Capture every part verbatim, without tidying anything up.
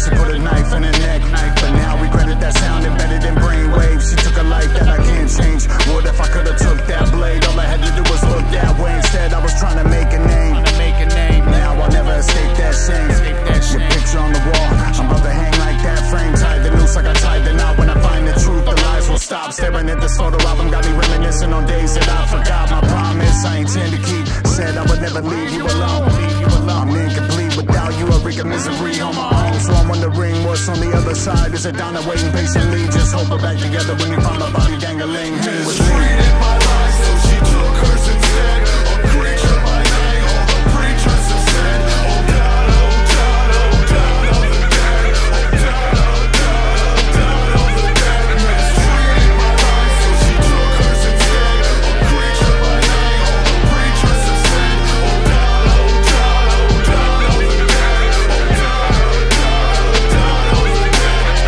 she put a knife in her neck. But now regretted that sound embedded in brain waves. She took a life that I can't change. What if I could've took that blade? All I had to do was look that way. Instead I was trying to make a name. Now I'll never escape that shame. Your picture on the wall, I'm about to hang like that frame. Tied the noose like I tied the knot. When I find the truth, the lies will stop. Staring at this photo album got me reminiscing on days that I forgot. My promise I intend to keep. Said I would never leave you alone. I'm incomplete without you, a wreak of misery on my own. So I'm wondering what's on the other side. Is it Donna waiting patiently? Just hope we're back together when we found my body dangling. Hang with me. Mistreated my life, so she took hers instead. A creature by night, all the preachers have said. Oh God, oh God, oh God of the dead. Oh God, oh God, oh God of the dead. Mistreated my life, so she took hers instead. A creature by night, all the preachers have said. Oh God, oh God, oh God of the dead. Oh God, oh God, oh God of the dead.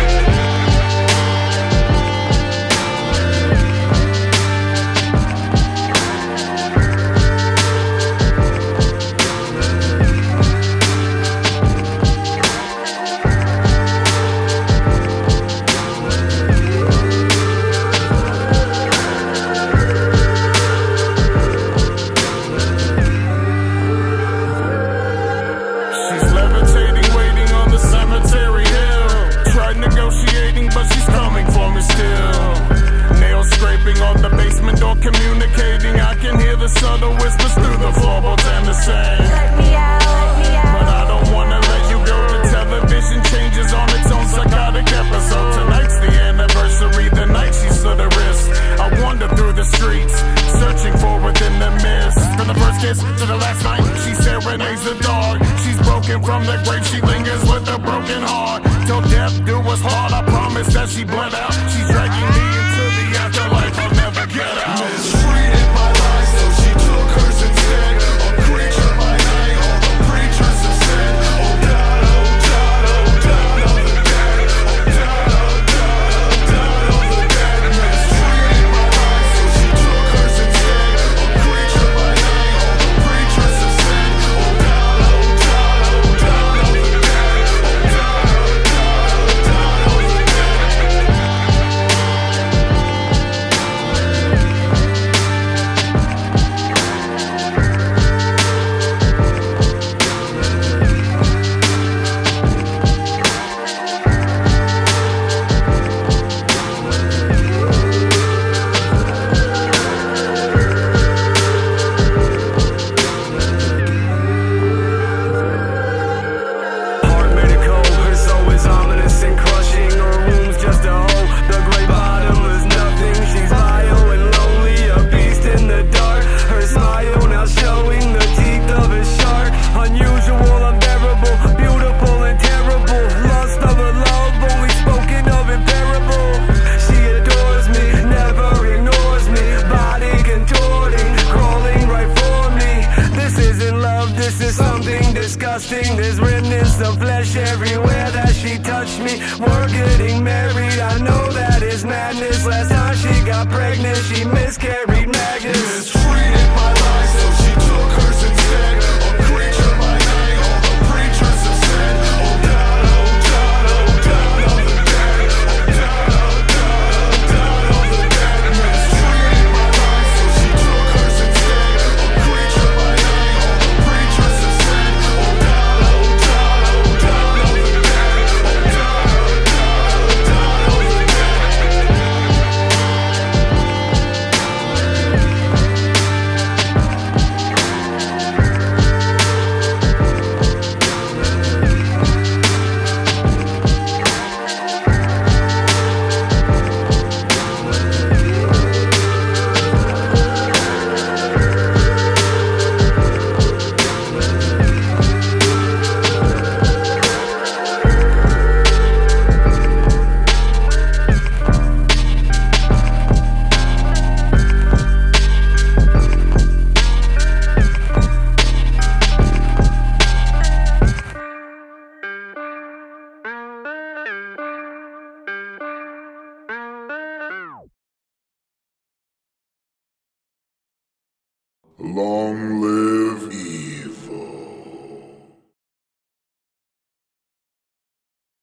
She's levitating, waiting on the cemetery hill. Tried negotiating, but she's coming for me still. Nails scraping on the basement door, communicating. I can hear the subtle whispers through the floorboards and the same. Let me out, let me out. But I don't wanna let you go. The television changes on its own psychotic episode. Tonight's the anniversary, the night she slit her wrist. I wander through the streets, searching for within the mist. From the first kiss to the last night, she serenades the dog. She's broken from the grave, she lingers with a broken heart. Till death do us part, I promise that she bled out. She's dragging me into the afterlife, I'll never get out. Mistreated my life, so she took hers instead. A creature by night, all the preachers have said. Oh God, oh God, oh God of the dead. Oh God, oh God, oh God of the dead. Mistreated my life, so she took hers instead. A creature by night, all the preachers have said. Oh God, oh God, oh God of the dead. Oh God, oh God, oh God of the dead. Heart made of cold, her soul is ominous and crushing. Her room's just a hole, the gray bottom is nothing. She's vile and lonely, a beast in the dark. Her smile now showing the teeth of a shark. Unusual, unbearable, beautiful and terrible. Lust of a love only spoken of in parable. She adores me, never ignores me. Body contorting, crawling right for me. This isn't love, this is something disgusting. There's remnants of flesh everywhere that she touched me. We're getting married, I know that is madness. Last time she got pregnant, she miscarried Magnus. Mistreated my life, so she took hers instead. A creature by night, all the preachers have said. Oh God, oh God, oh God of the dead. Oh God, oh God, oh God of the dead. Mistreated my life, so she took hers instead. A creature by night, all the preachers have said. Oh God, oh God, oh God of the dead. Oh God, oh God, oh God of the dead. Long live